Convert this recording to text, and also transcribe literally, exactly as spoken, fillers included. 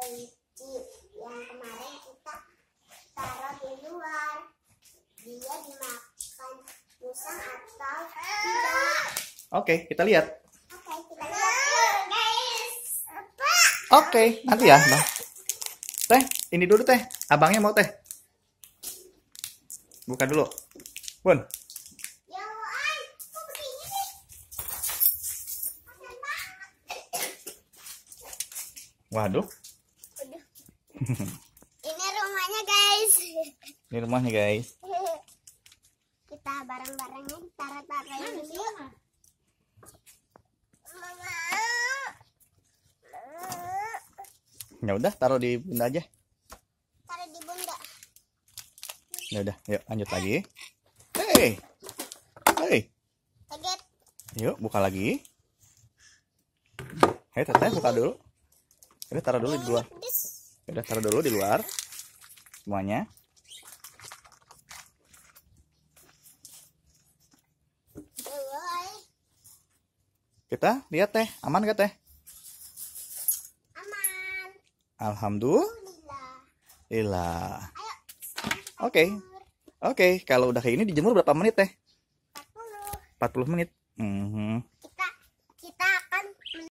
kelinci yang kemarin kita taruh di luar. Dia dimakan musang atau tidak? Oke, kita lihat. Oke, kita lihat guys. Oke, nanti ya, Bang. Teh, ini dulu teh. Abangnya mau teh. Buka dulu. Bun. Ya Wan, kok begini sih? Kasian banget. Waduh. Aduh. Ini rumahnya guys. Ini rumahnya, guys. Kita barang-barangnya ditaruh-taruh ini. Mama. Ya udah, taruh di bunda aja. Taruh di bunda. Ya udah, yuk lanjut lagi. Hei. Hei. Kaget. Yuk, buka lagi. Hei, teteh buka dulu. Udah taruh dulu di luar. Udah taruh dulu di luar. Semuanya. Kita lihat teh, aman gak teh? Aman. Alhamdulillah. Ayo. Oke. Oke, kalau udah kayak ini dijemur berapa menit teh? empat puluh. empat puluh menit. Mhm.